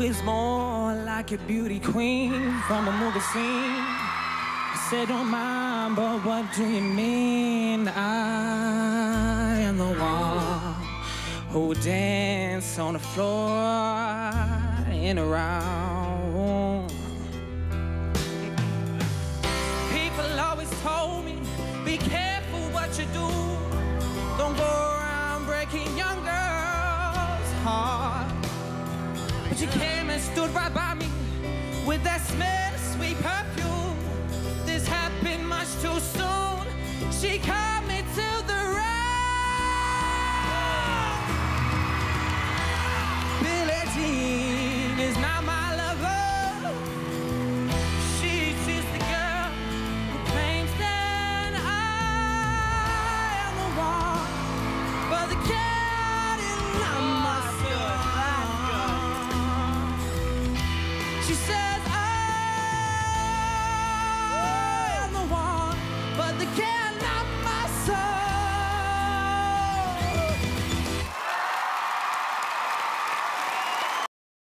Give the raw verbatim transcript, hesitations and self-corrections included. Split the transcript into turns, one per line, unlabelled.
is more like a beauty queen from a movie scene. I said, don't mind, but what do you mean? I am the one who would dance on the floor and around. People always told me, be careful what you do. Don't go around breaking young girls' hearts. But you came and stood right by me with that smell of sweet perfume. This happened much too soon. She called me to the road. Billie Jean is not my lover. She's just the girl who claims that I am the one, but the cat is not my son. She said